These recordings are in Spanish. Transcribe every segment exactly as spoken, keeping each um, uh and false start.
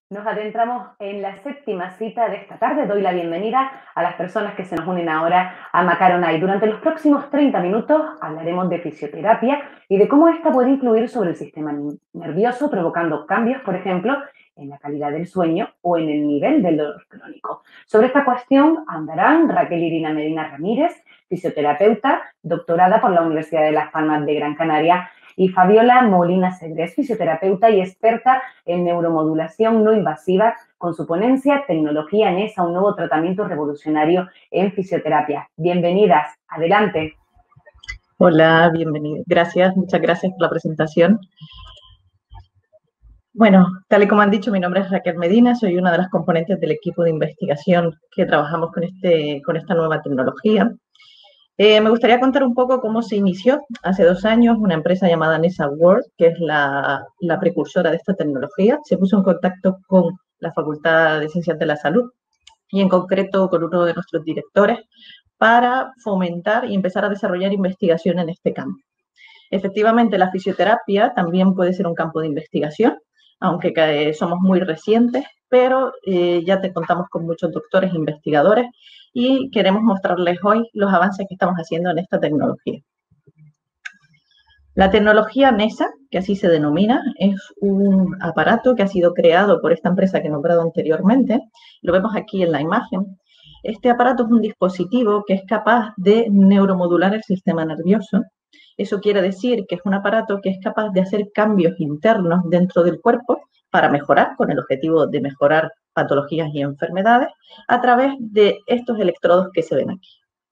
Nos adentramos en la séptima cita de esta tarde. Doy la bienvenida a las personas que se nos unen ahora a Macaronay. Durante los próximos treinta minutos hablaremos de fisioterapia y de cómo esta puede influir sobre el sistema nervioso, provocando cambios, por ejemplo, en la calidad del sueño o en el nivel del dolor crónico. Sobre esta cuestión andarán Raquel Irina Medina Ramírez, fisioterapeuta, doctorada por la Universidad de Las Palmas de Gran Canaria, y Fabiola Molina Segres, fisioterapeuta y experta en neuromodulación no invasiva, con su ponencia Tecnología NESA, un nuevo tratamiento revolucionario en fisioterapia. Bienvenidas, adelante. Hola, bienvenido. Gracias, muchas gracias por la presentación. Bueno, tal y como han dicho, mi nombre es Raquel Medina, soy una de las componentes del equipo de investigación que trabajamos con, este, con esta nueva tecnología. Eh, me gustaría contar un poco cómo se inició hace dos años una empresa llamada NESA World, que es la, la precursora de esta tecnología. Se puso en contacto con la Facultad de Ciencias de la Salud y en concreto con uno de nuestros directores para fomentar y empezar a desarrollar investigación en este campo. Efectivamente, la fisioterapia también puede ser un campo de investigación, aunque eh, somos muy recientes, pero eh, ya te contamos con muchos doctores e investigadores y queremos mostrarles hoy los avances que estamos haciendo en esta tecnología. La tecnología NESA, que así se denomina, es un aparato que ha sido creado por esta empresa que he nombrado anteriormente. Lo vemos aquí en la imagen. Este aparato es un dispositivo que es capaz de neuromodular el sistema nervioso. Eso quiere decir que es un aparato que es capaz de hacer cambios internos dentro del cuerpo para mejorar, con el objetivo de mejorar patologías y enfermedades, a través de estos electrodos que se ven aquí.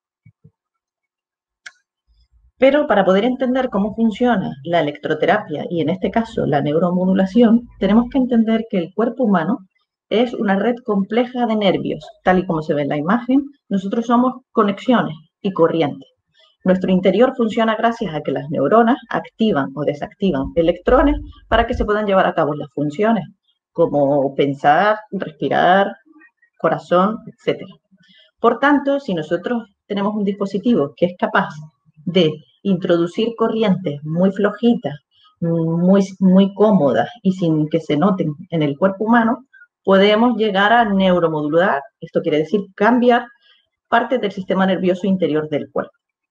Pero para poder entender cómo funciona la electroterapia y en este caso la neuromodulación, tenemos que entender que el cuerpo humano es una red compleja de nervios, tal y como se ve en la imagen. Nosotros somos conexiones y corrientes. Nuestro interior funciona gracias a que las neuronas activan o desactivan electrones para que se puedan llevar a cabo las funciones, como pensar, respirar, corazón, etcétera. Por tanto, si nosotros tenemos un dispositivo que es capaz de introducir corrientes muy flojitas, muy, muy cómodas y sin que se noten en el cuerpo humano, podemos llegar a neuromodular, esto quiere decir cambiar partes del sistema nervioso interior del cuerpo.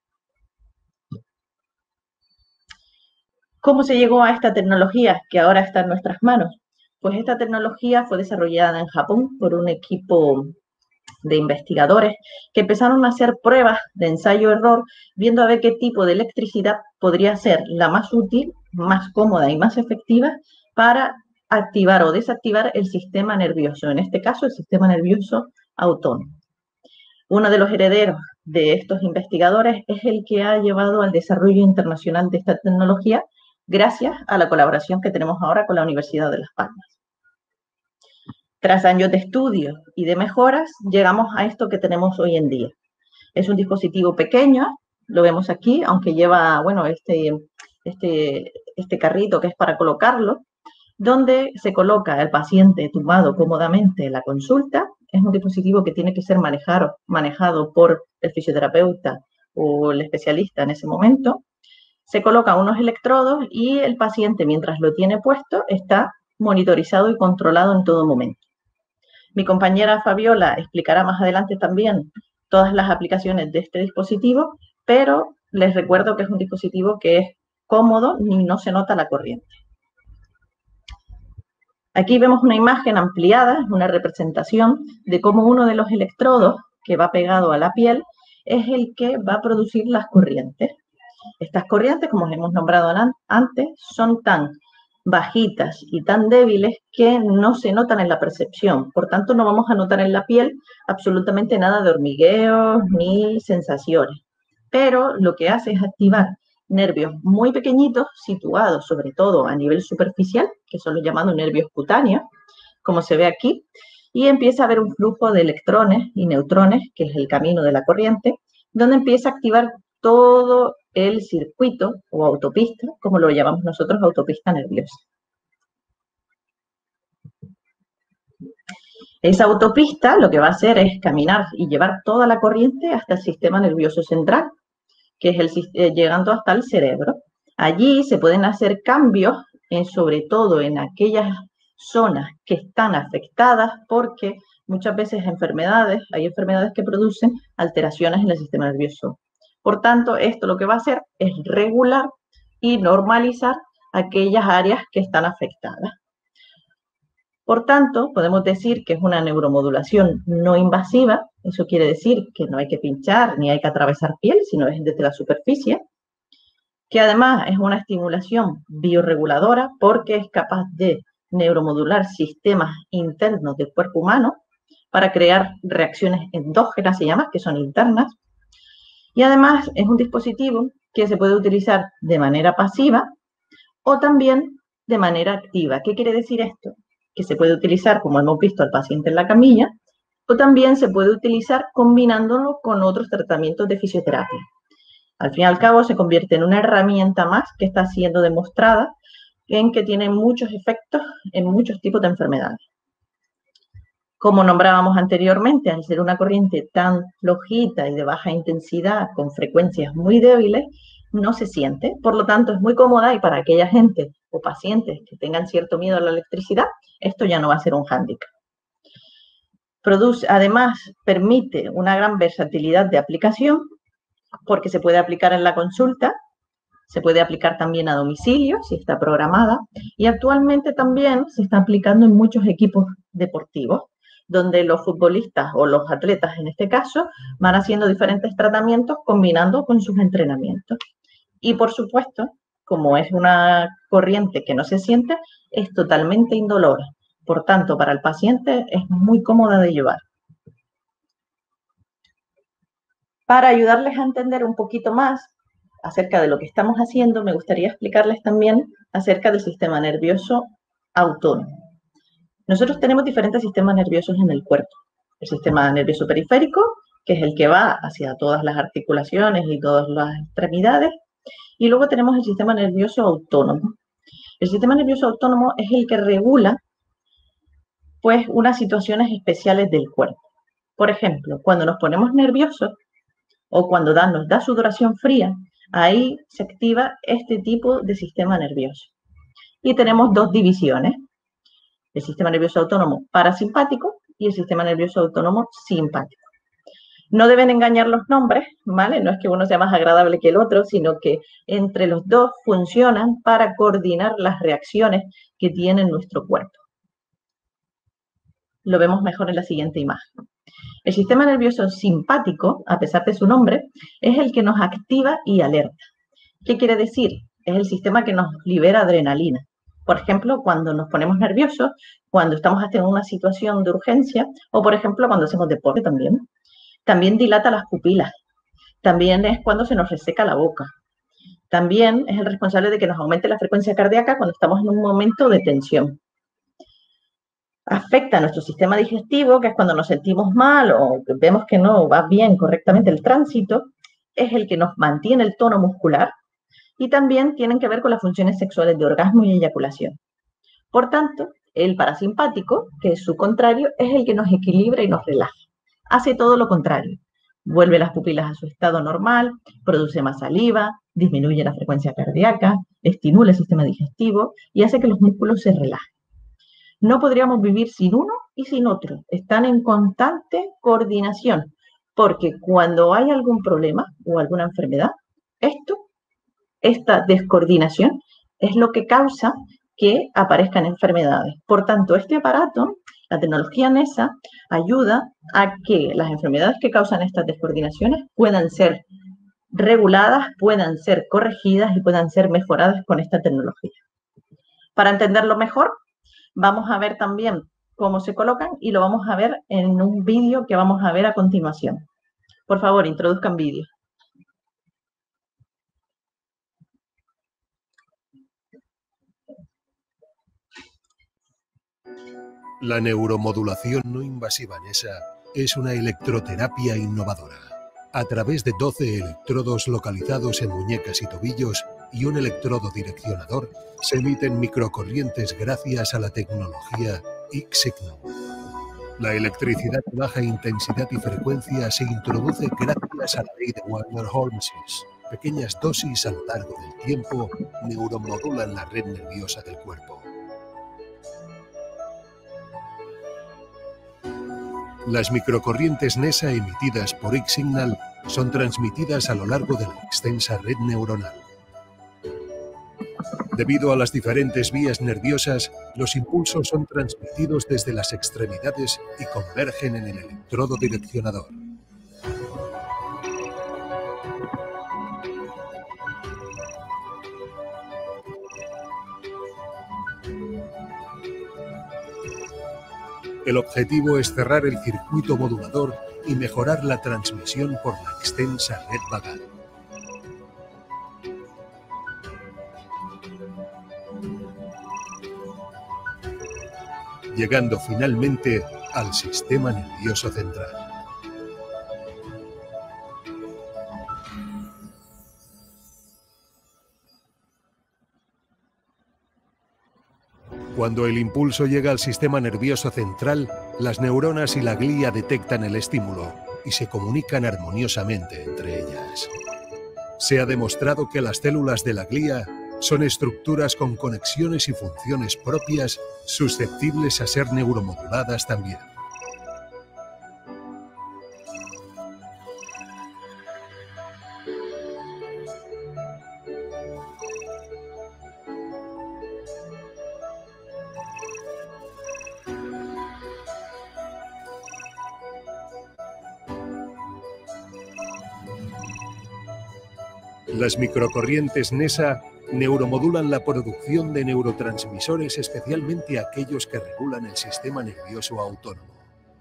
¿Cómo se llegó a esta tecnología que ahora está en nuestras manos? Pues esta tecnología fue desarrollada en Japón por un equipo de investigadores que empezaron a hacer pruebas de ensayo-error, viendo a ver qué tipo de electricidad podría ser la más útil, más cómoda y más efectiva para activar o desactivar el sistema nervioso, en este caso el sistema nervioso autónomo. Uno de los herederos de estos investigadores es el que ha llevado al desarrollo internacional de esta tecnología gracias a la colaboración que tenemos ahora con la Universidad de Las Palmas. Tras años de estudio y de mejoras, llegamos a esto que tenemos hoy en día. Es un dispositivo pequeño, lo vemos aquí, aunque lleva, bueno, este, este, este carrito que es para colocarlo, donde se coloca el paciente tumbado cómodamente en la consulta. Es un dispositivo que tiene que ser manejado, manejado por el fisioterapeuta o el especialista en ese momento. Se colocan unos electrodos y el paciente, mientras lo tiene puesto, está monitorizado y controlado en todo momento. Mi compañera Fabiola explicará más adelante también todas las aplicaciones de este dispositivo, pero les recuerdo que es un dispositivo que es cómodo y no se nota la corriente. Aquí vemos una imagen ampliada, una representación de cómo uno de los electrodos que va pegado a la piel es el que va a producir las corrientes. Estas corrientes, como les hemos nombrado antes, son tan bajitas y tan débiles que no se notan en la percepción. Por tanto, no vamos a notar en la piel absolutamente nada de hormigueos ni sensaciones. Pero lo que hace es activar nervios muy pequeñitos situados sobre todo a nivel superficial, que son los llamados nervios cutáneos, como se ve aquí, y empieza a haber un flujo de electrones y neutrones, que es el camino de la corriente, donde empieza a activar todo el circuito o autopista, como lo llamamos nosotros, autopista nerviosa. Esa autopista lo que va a hacer es caminar y llevar toda la corriente hasta el sistema nervioso central, que es el, eh, llegando hasta el cerebro. Allí se pueden hacer cambios, en, sobre todo en aquellas zonas que están afectadas porque muchas veces enfermedades, hay enfermedades que producen alteraciones en el sistema nervioso. Por tanto, esto lo que va a hacer es regular y normalizar aquellas áreas que están afectadas. Por tanto, podemos decir que es una neuromodulación no invasiva. Eso quiere decir que no hay que pinchar ni hay que atravesar piel, sino es desde la superficie, que además es una estimulación bioreguladora porque es capaz de neuromodular sistemas internos del cuerpo humano para crear reacciones endógenas, se llama, que son internas. Y además es un dispositivo que se puede utilizar de manera pasiva o también de manera activa. ¿Qué quiere decir esto? Que se puede utilizar, como hemos visto, al paciente en la camilla, o también se puede utilizar combinándolo con otros tratamientos de fisioterapia. Al fin y al cabo, se convierte en una herramienta más que está siendo demostrada en que tiene muchos efectos en muchos tipos de enfermedades. Como nombrábamos anteriormente, al ser una corriente tan flojita y de baja intensidad, con frecuencias muy débiles, no se siente. Por lo tanto, es muy cómoda y para aquella gente o pacientes que tengan cierto miedo a la electricidad, esto ya no va a ser un hándicap. Produce, además, permite una gran versatilidad de aplicación porque se puede aplicar en la consulta, se puede aplicar también a domicilio si está programada y actualmente también se está aplicando en muchos equipos deportivos, donde los futbolistas o los atletas en este caso van haciendo diferentes tratamientos combinando con sus entrenamientos. Y por supuesto, como es una corriente que no se siente, es totalmente indolora. Por tanto, para el paciente es muy cómoda de llevar. Para ayudarles a entender un poquito más acerca de lo que estamos haciendo, me gustaría explicarles también acerca del sistema nervioso autónomo. Nosotros tenemos diferentes sistemas nerviosos en el cuerpo. El sistema nervioso periférico, que es el que va hacia todas las articulaciones y todas las extremidades, y luego tenemos el sistema nervioso autónomo. El sistema nervioso autónomo es el que regula, pues, unas situaciones especiales del cuerpo. Por ejemplo, cuando nos ponemos nerviosos o cuando da, nos da sudoración fría, ahí se activa este tipo de sistema nervioso. Y tenemos dos divisiones, el sistema nervioso autónomo parasimpático y el sistema nervioso autónomo simpático. No deben engañar los nombres, ¿vale? No es que uno sea más agradable que el otro, sino que entre los dos funcionan para coordinar las reacciones que tiene nuestro cuerpo. Lo vemos mejor en la siguiente imagen. El sistema nervioso simpático, a pesar de su nombre, es el que nos activa y alerta. ¿Qué quiere decir? Es el sistema que nos libera adrenalina. Por ejemplo, cuando nos ponemos nerviosos, cuando estamos en una situación de urgencia o, por ejemplo, cuando hacemos deporte también. También dilata las pupilas. También es cuando se nos reseca la boca. También es el responsable de que nos aumente la frecuencia cardíaca cuando estamos en un momento de tensión. Afecta a nuestro sistema digestivo, que es cuando nos sentimos mal o vemos que no va bien correctamente el tránsito. Es el que nos mantiene el tono muscular. Y también tienen que ver con las funciones sexuales de orgasmo y eyaculación. Por tanto, el parasimpático, que es su contrario, es el que nos equilibra y nos relaja. Hace todo lo contrario. Vuelve las pupilas a su estado normal, produce más saliva, disminuye la frecuencia cardíaca, estimula el sistema digestivo y hace que los músculos se relajen. No podríamos vivir sin uno y sin otro. Están en constante coordinación, porque cuando hay algún problema o alguna enfermedad, esto Esta descoordinación es lo que causa que aparezcan enfermedades. Por tanto, este aparato, la tecnología NESA, ayuda a que las enfermedades que causan estas descoordinaciones puedan ser reguladas, puedan ser corregidas y puedan ser mejoradas con esta tecnología. Para entenderlo mejor, vamos a ver también cómo se colocan y lo vamos a ver en un vídeo que vamos a ver a continuación. Por favor, introduzcan vídeo. La neuromodulación no invasiva NESA es una electroterapia innovadora. A través de doce electrodos localizados en muñecas y tobillos y un electrodo direccionador, se emiten microcorrientes gracias a la tecnología X-Signal. La electricidad de baja intensidad y frecuencia se introduce gracias a la ley de Warner-Holmesis. Pequeñas dosis a lo largo del tiempo neuromodulan la red nerviosa del cuerpo. Las microcorrientes NESA emitidas por X-Signal son transmitidas a lo largo de la extensa red neuronal. Debido a las diferentes vías nerviosas, los impulsos son transmitidos desde las extremidades y convergen en el electrodo direccionador. El objetivo es cerrar el circuito modulador y mejorar la transmisión por la extensa red vagal. Llegando finalmente al sistema nervioso central. Cuando el impulso llega al sistema nervioso central, las neuronas y la glía detectan el estímulo y se comunican armoniosamente entre ellas. Se ha demostrado que las células de la glía son estructuras con conexiones y funciones propias susceptibles a ser neuromoduladas también. Las microcorrientes NESA neuromodulan la producción de neurotransmisores, especialmente aquellos que regulan el sistema nervioso autónomo.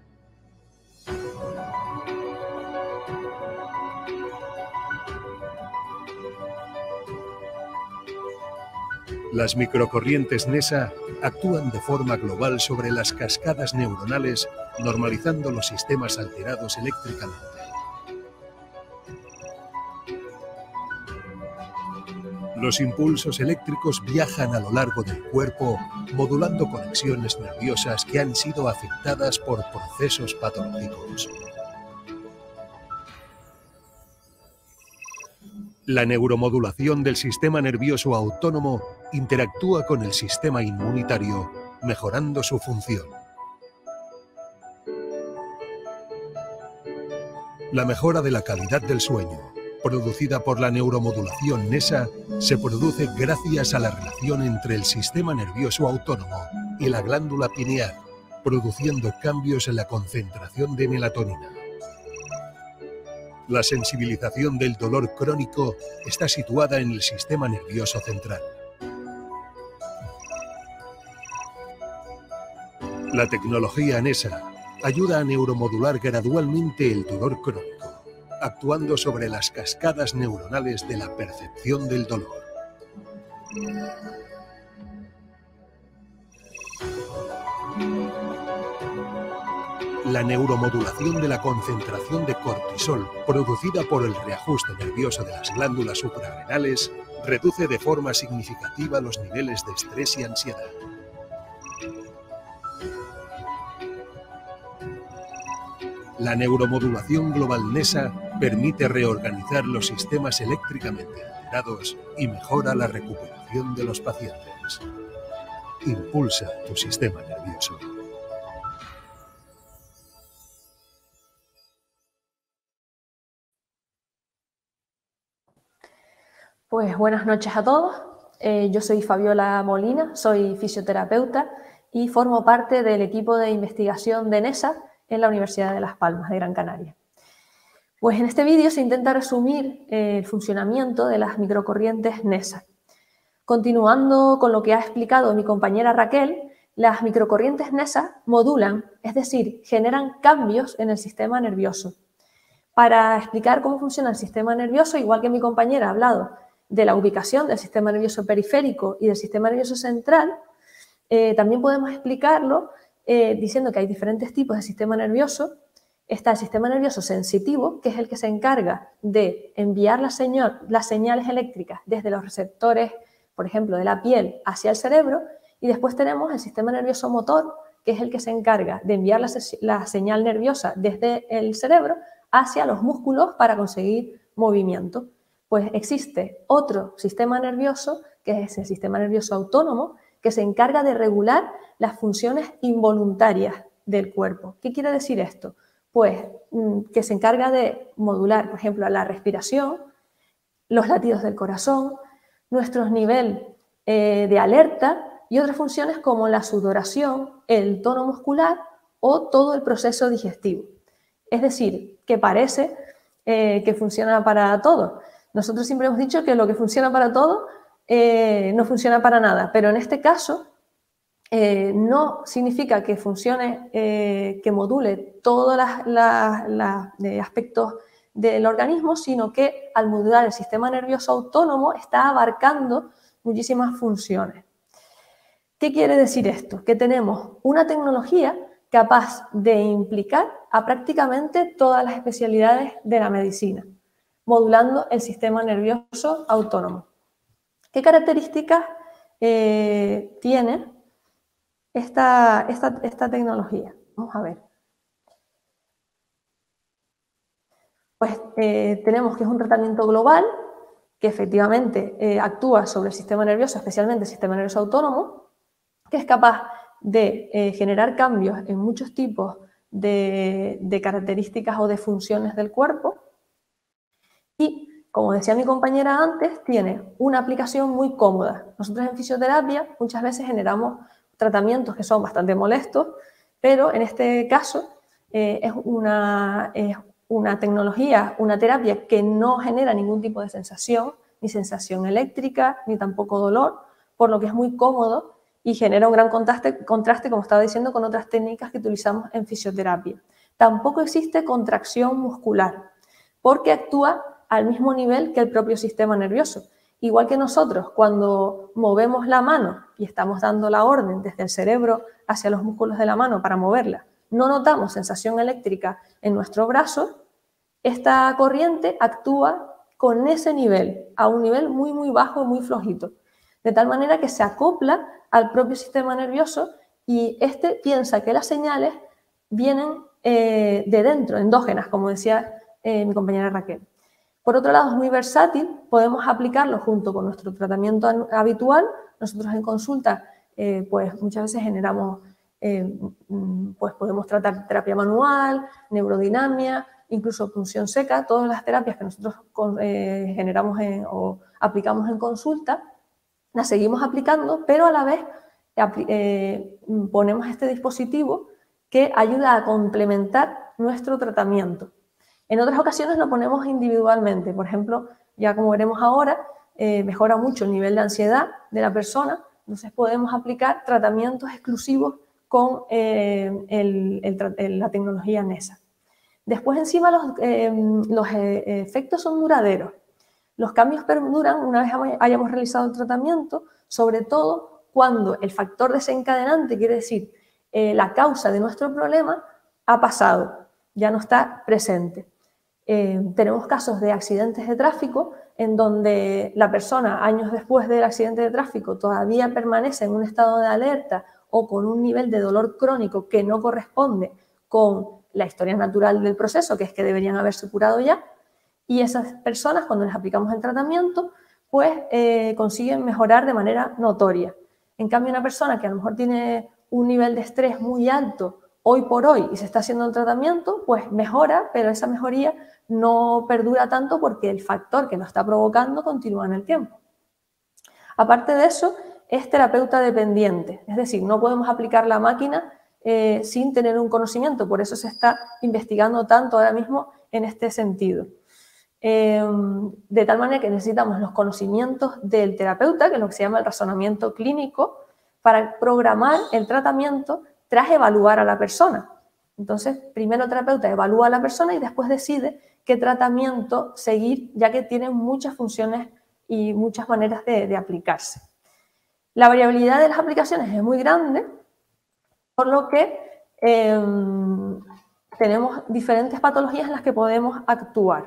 Las microcorrientes NESA actúan de forma global sobre las cascadas neuronales, normalizando los sistemas alterados eléctricamente. Los impulsos eléctricos viajan a lo largo del cuerpo, modulando conexiones nerviosas que han sido afectadas por procesos patológicos. La neuromodulación del sistema nervioso autónomo interactúa con el sistema inmunitario, mejorando su función. La mejora de la calidad del sueño, producida por la neuromodulación NESA, se produce gracias a la relación entre el sistema nervioso autónomo y la glándula pineal, produciendo cambios en la concentración de melatonina. La sensibilización del dolor crónico está situada en el sistema nervioso central. La tecnología NESA ayuda a neuromodular gradualmente el dolor crónico, actuando sobre las cascadas neuronales de la percepción del dolor. La neuromodulación de la concentración de cortisol, producida por el reajuste nervioso de las glándulas suprarrenales, reduce de forma significativa los niveles de estrés y ansiedad. La neuromodulación global NESA permite reorganizar los sistemas eléctricamente alterados y mejora la recuperación de los pacientes. Impulsa tu sistema nervioso. Pues buenas noches a todos. Eh, yo soy Fabiola Molina, soy fisioterapeuta y formo parte del equipo de investigación de NESA en la Universidad de Las Palmas de Gran Canaria. Pues en este vídeo se intenta resumir eh, el funcionamiento de las microcorrientes NESA. Continuando con lo que ha explicado mi compañera Raquel, las microcorrientes NESA modulan, es decir, generan cambios en el sistema nervioso. Para explicar cómo funciona el sistema nervioso, igual que mi compañera ha hablado de la ubicación del sistema nervioso periférico y del sistema nervioso central, eh, también podemos explicarlo eh, diciendo que hay diferentes tipos de sistema nervioso. Está el sistema nervioso sensitivo, que es el que se encarga de enviar la señal, las señales eléctricas desde los receptores, por ejemplo, de la piel hacia el cerebro, y después tenemos el sistema nervioso motor, que es el que se encarga de enviar la, la señal nerviosa desde el cerebro hacia los músculos para conseguir movimiento. Pues existe otro sistema nervioso, que es el sistema nervioso autónomo, que se encarga de regular las funciones involuntarias del cuerpo. ¿Qué quiere decir esto? Pues que se encarga de modular, por ejemplo, la respiración, los latidos del corazón, nuestro nivel eh, de alerta y otras funciones como la sudoración, el tono muscular o todo el proceso digestivo. Es decir, que parece eh, que funciona para todo. Nosotros siempre hemos dicho que lo que funciona para todo eh, no funciona para nada, pero en este caso eh, no significa que funcione, eh, que module todos los aspectos del organismo, sino que al modular el sistema nervioso autónomo está abarcando muchísimas funciones. ¿Qué quiere decir esto? Que tenemos una tecnología capaz de implicar a prácticamente todas las especialidades de la medicina, modulando el sistema nervioso autónomo. ¿Qué características eh, tiene esta, esta, esta tecnología? Vamos a ver. Pues eh, tenemos que es un tratamiento global que efectivamente eh, actúa sobre el sistema nervioso, especialmente el sistema nervioso autónomo, que es capaz de eh, generar cambios en muchos tipos de, de características o de funciones del cuerpo. Y, como decía mi compañera antes, tiene una aplicación muy cómoda. Nosotros en fisioterapia muchas veces generamos tratamientos que son bastante molestos, pero en este caso eh, es, una, es una tecnología, una terapia que no genera ningún tipo de sensación, ni sensación eléctrica, ni tampoco dolor, por lo que es muy cómodo y genera un gran contraste, contraste, como estaba diciendo, con otras técnicas que utilizamos en fisioterapia. Tampoco existe contracción muscular, porque actúa al mismo nivel que el propio sistema nervioso. Igual que nosotros, cuando movemos la mano y estamos dando la orden desde el cerebro hacia los músculos de la mano para moverla, no notamos sensación eléctrica en nuestro brazo, esta corriente actúa con ese nivel, a un nivel muy, muy bajo, muy flojito, de tal manera que se acopla al propio sistema nervioso y este piensa que las señales vienen eh, de dentro, endógenas, como decía eh, mi compañera Raquel. Por otro lado, es muy versátil, podemos aplicarlo junto con nuestro tratamiento habitual. Nosotros en consulta, eh, pues muchas veces generamos, eh, pues podemos tratar terapia manual, neurodinamia, incluso punción seca, todas las terapias que nosotros eh, generamos en, o aplicamos en consulta, las seguimos aplicando, pero a la vez eh, ponemos este dispositivo que ayuda a complementar nuestro tratamiento. En otras ocasiones lo ponemos individualmente, por ejemplo, ya como veremos ahora, eh, mejora mucho el nivel de ansiedad de la persona, entonces podemos aplicar tratamientos exclusivos con eh, el, el, el, la tecnología NESA. Después encima los, eh, los eh, efectos son duraderos. Los cambios perduran una vez hayamos realizado el tratamiento, sobre todo cuando el factor desencadenante, quiere decir eh, la causa de nuestro problema, ha pasado, ya no está presente. Eh, tenemos casos de accidentes de tráfico en donde la persona, años después del accidente de tráfico, todavía permanece en un estado de alerta o con un nivel de dolor crónico que no corresponde con la historia natural del proceso, que es que deberían haberse curado ya, y esas personas, cuando les aplicamos el tratamiento, pues eh, consiguen mejorar de manera notoria. En cambio, una persona que a lo mejor tiene un nivel de estrés muy alto hoy por hoy y se está haciendo el tratamiento, pues mejora, pero esa mejoría no perdura tanto porque el factor que lo está provocando continúa en el tiempo. Aparte de eso, es terapeuta dependiente, es decir, no podemos aplicar la máquina eh, sin tener un conocimiento, por eso se está investigando tanto ahora mismo en este sentido. Eh, de tal manera que necesitamos los conocimientos del terapeuta, que es lo que se llama el razonamiento clínico, para programar el tratamiento tras evaluar a la persona. Entonces, primero el terapeuta evalúa a la persona y después decide qué tratamiento seguir, ya que tiene muchas funciones y muchas maneras de, de aplicarse. La variabilidad de las aplicaciones es muy grande, por lo que eh, tenemos diferentes patologías en las que podemos actuar.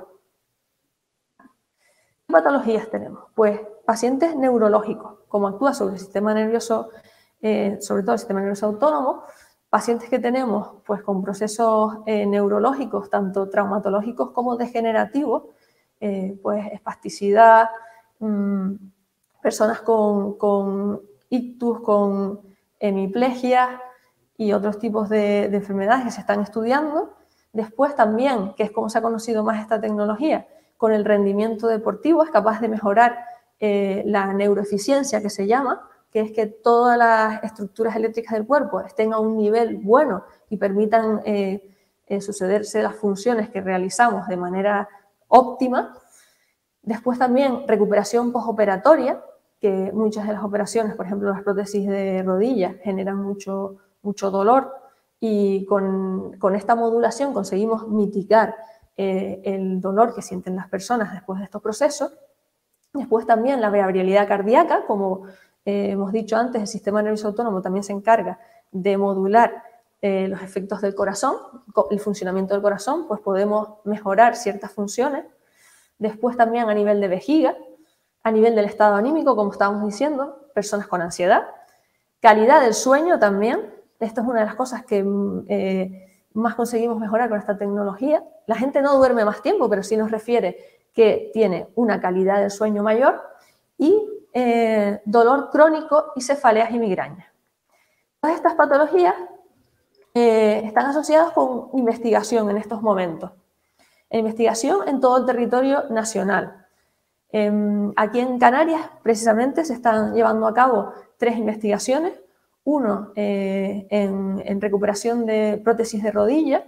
¿Qué patologías tenemos? Pues pacientes neurológicos, como actúa sobre el sistema nervioso, eh, sobre todo el sistema nervioso autónomo, pacientes que tenemos pues, con procesos eh, neurológicos, tanto traumatológicos como degenerativos, eh, pues espasticidad, mmm, personas con, con ictus, con hemiplegia, y otros tipos de, de enfermedades que se están estudiando. Después también, que es como se ha conocido más esta tecnología, con el rendimiento deportivo es capaz de mejorar eh, la neuroeficiencia, que se llama, que es que todas las estructuras eléctricas del cuerpo estén a un nivel bueno y permitan eh, eh, sucederse las funciones que realizamos de manera óptima. Después también recuperación postoperatoria, que muchas de las operaciones, por ejemplo las prótesis de rodillas, generan mucho, mucho dolor, y con, con esta modulación conseguimos mitigar eh, el dolor que sienten las personas después de estos procesos. Después también la variabilidad cardíaca, como eh, hemos dicho antes, el sistema nervioso autónomo también se encarga de modular eh, los efectos del corazón, el funcionamiento del corazón, pues podemos mejorar ciertas funciones. Después también a nivel de vejiga, a nivel del estado anímico, como estábamos diciendo, personas con ansiedad, calidad del sueño también. Esto es una de las cosas que eh, más conseguimos mejorar con esta tecnología. La gente no duerme más tiempo, pero sí nos refiere que tiene una calidad del sueño mayor, y eh, dolor crónico y cefaleas y migrañas. Todas estas patologías eh, están asociadas con investigación en estos momentos. Investigación en todo el territorio nacional. Eh, aquí en Canarias, precisamente, se están llevando a cabo tres investigaciones. Uno eh, en, en recuperación de prótesis de rodilla,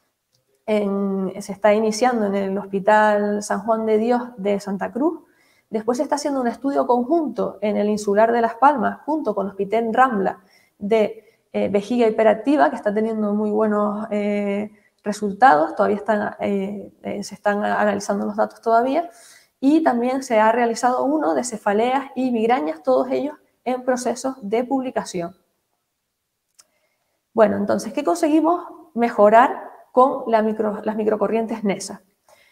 en, se está iniciando en el Hospital San Juan de Dios de Santa Cruz. Después se está haciendo un estudio conjunto en el Insular de Las Palmas, junto con Hospital Rambla, de eh, vejiga hiperactiva, que está teniendo muy buenos eh, resultados. Todavía están, eh, eh, se están analizando los datos todavía. Y también se ha realizado uno de cefaleas y migrañas, todos ellos en procesos de publicación. Bueno, entonces, ¿qué conseguimos mejorar con la micro, las microcorrientes NESA?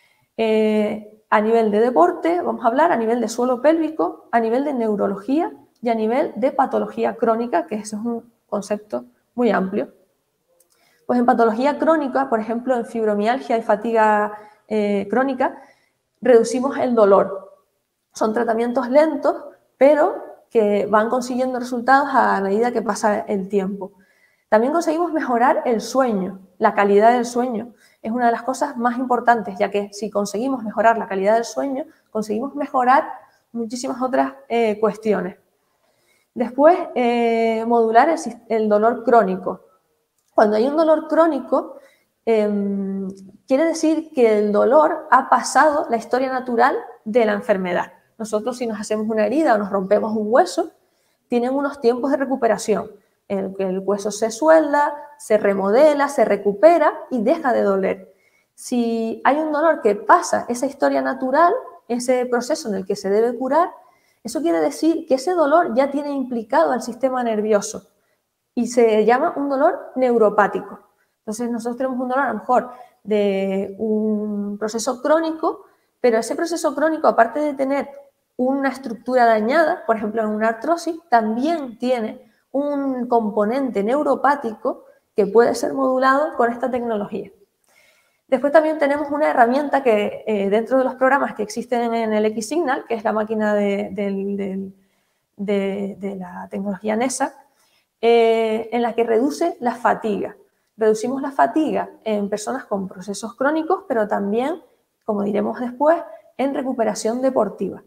Eh, a nivel de deporte, vamos a hablar a nivel de suelo pélvico, a nivel de neurología y a nivel de patología crónica, que ese es un concepto muy amplio. Pues en patología crónica, por ejemplo, en fibromialgia y fatiga eh, crónica, reducimos el dolor. Son tratamientos lentos, pero que van consiguiendo resultados a medida que pasa el tiempo. También conseguimos mejorar el sueño, la calidad del sueño. Es una de las cosas más importantes, ya que si conseguimos mejorar la calidad del sueño, conseguimos mejorar muchísimas otras eh, cuestiones. Después, eh, modular el, el dolor crónico. Cuando hay un dolor crónico, eh, quiere decir que el dolor ha pasado la historia natural de la enfermedad. Nosotros, si nos hacemos una herida o nos rompemos un hueso, tienen unos tiempos de recuperación. El, el hueso se suelda, se remodela, se recupera y deja de doler. Si hay un dolor que pasa esa historia natural, ese proceso en el que se debe curar, eso quiere decir que ese dolor ya tiene implicado al sistema nervioso y se llama un dolor neuropático. Entonces nosotros tenemos un dolor a lo mejor de un proceso crónico, pero ese proceso crónico, aparte de tener una estructura dañada, por ejemplo en una artrosis, también tiene un componente neuropático que puede ser modulado con esta tecnología. Después también tenemos una herramienta que eh, dentro de los programas que existen en el X-Signal, que es la máquina de, de, de, de, de la tecnología NESA, eh, en la que reduce la fatiga. Reducimos la fatiga en personas con procesos crónicos, pero también, como diremos después, en recuperación deportiva.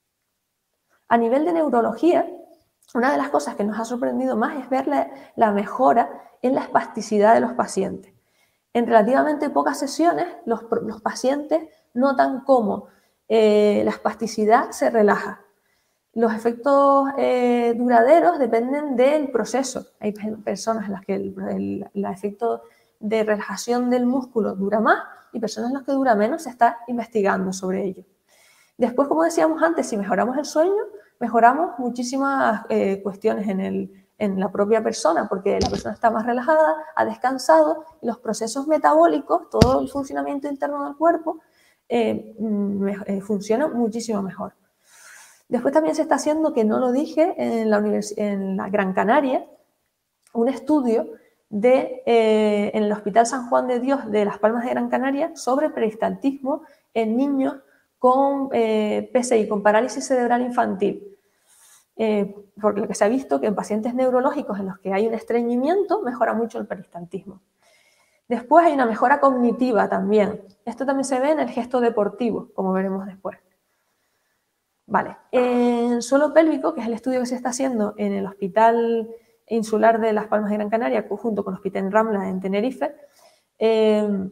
A nivel de neurología, una de las cosas que nos ha sorprendido más es ver la, la mejora en la espasticidad de los pacientes. En relativamente pocas sesiones, los, los pacientes notan cómo eh, la espasticidad se relaja. Los efectos eh, duraderos dependen del proceso. Hay personas en las que el, el, el efecto de relajación del músculo dura más y personas en las que dura menos. Se está investigando sobre ello. Después, como decíamos antes, si mejoramos el sueño, mejoramos muchísimas eh, cuestiones en, el, en la propia persona, porque la persona está más relajada, ha descansado, y los procesos metabólicos, todo el funcionamiento interno del cuerpo, eh, me, eh, funciona muchísimo mejor. Después también se está haciendo, que no lo dije, en la, en la Gran Canaria, un estudio de, eh, en el Hospital San Juan de Dios de Las Palmas de Gran Canaria sobre peristaltismo en niños con eh, P C I, con parálisis cerebral infantil. eh, por lo que se ha visto que en pacientes neurológicos en los que hay un estreñimiento mejora mucho el peristaltismo. Después hay una mejora cognitiva también. Esto también se ve en el gesto deportivo, como veremos después. Vale, en suelo pélvico, que es el estudio que se está haciendo en el Hospital Insular de Las Palmas de Gran Canaria, junto con el Hospital Ramla en Tenerife, eh,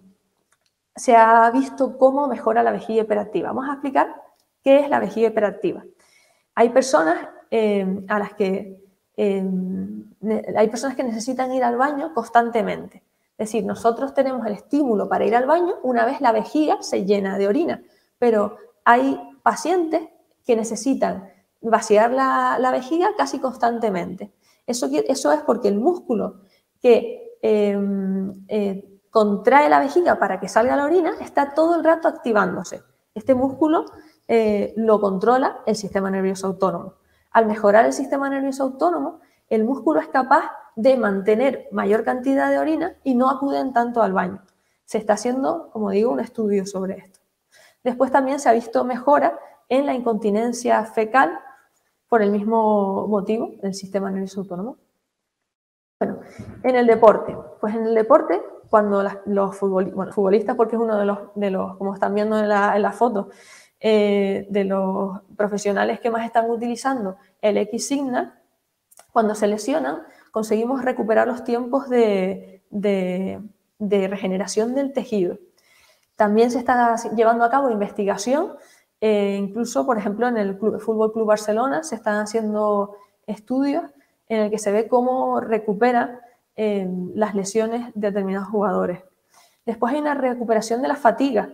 se ha visto cómo mejora la vejiga hiperactiva. Vamos a explicar qué es la vejiga hiperactiva. Hay personas eh, a las que eh, hay personas que necesitan ir al baño constantemente. Es decir, nosotros tenemos el estímulo para ir al baño una vez la vejiga se llena de orina, pero hay pacientes que necesitan vaciar la, la vejiga casi constantemente. Eso, eso es porque el músculo que eh, eh, contrae la vejiga para que salga la orina está todo el rato activándose. Este músculo eh, lo controla el sistema nervioso autónomo. Al mejorar el sistema nervioso autónomo, el músculo es capaz de mantener mayor cantidad de orina y no acuden tanto al baño. Se está haciendo, como digo, un estudio sobre esto. Después también se ha visto mejora en la incontinencia fecal por el mismo motivo del sistema nervioso autónomo. Bueno, en el deporte. Pues en el deporte, cuando las, los futbolistas, bueno, futbolistas, porque es uno de los, de los como están viendo en la, en la foto, eh, de los profesionales que más están utilizando el X-Signal, cuando se lesionan, conseguimos recuperar los tiempos de, de, de regeneración del tejido. También se está llevando a cabo investigación, eh, incluso, por ejemplo, en el Club, Fútbol Club Barcelona se están haciendo estudios en el que se ve cómo recupera eh, las lesiones de determinados jugadores. Después hay una recuperación de la fatiga.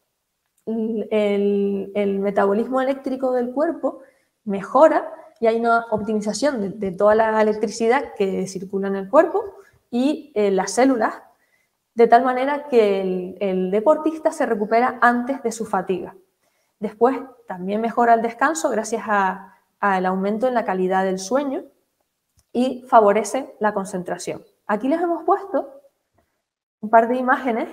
El, el, el metabolismo eléctrico del cuerpo mejora y hay una optimización de, de toda la electricidad que circula en el cuerpo y eh, las células, de tal manera que el, el deportista se recupera antes de su fatiga. Después también mejora el descanso gracias al aumento en la calidad del sueño y favorece la concentración. Aquí les hemos puesto un par de imágenes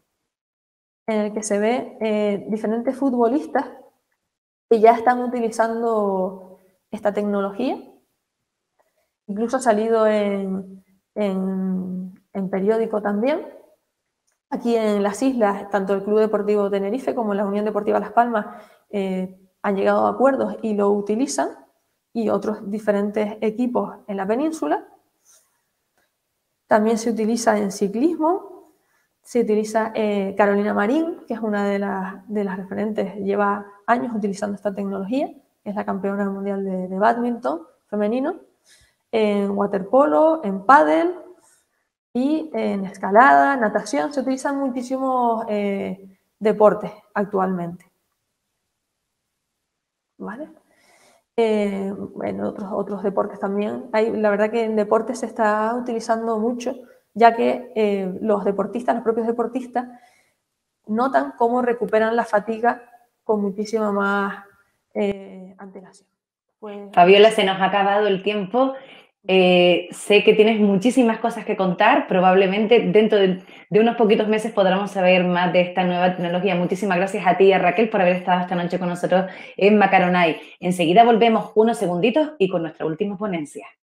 en el que se ve eh, diferentes futbolistas que ya están utilizando esta tecnología. Incluso ha salido en, en, en periódico también. Aquí en las islas, tanto el Club Deportivo Tenerife como la Unión Deportiva Las Palmas eh, han llegado a acuerdos y lo utilizan, y otros diferentes equipos en la península. También se utiliza en ciclismo, se utiliza eh, Carolina Marín, que es una de las, de las referentes, lleva años utilizando esta tecnología, es la campeona mundial de, de bádminton femenino, en waterpolo, en pádel y en escalada, natación. Se utilizan muchísimos eh, deportes actualmente. ¿Vale? Eh, bueno, otros, otros deportes también. Hay, la verdad que en deportes se está utilizando mucho, ya que eh, los deportistas, los propios deportistas, notan cómo recuperan la fatiga con muchísima más eh, antelación. Pues, Fabiola, se nos ha acabado el tiempo. Eh, sé que tienes muchísimas cosas que contar. Probablemente dentro de, de unos poquitos meses podremos saber más de esta nueva tecnología. Muchísimas gracias a ti y a Raquel por haber estado esta noche con nosotros en Macaronay. Enseguida volvemos unos segunditos y con nuestra última ponencia.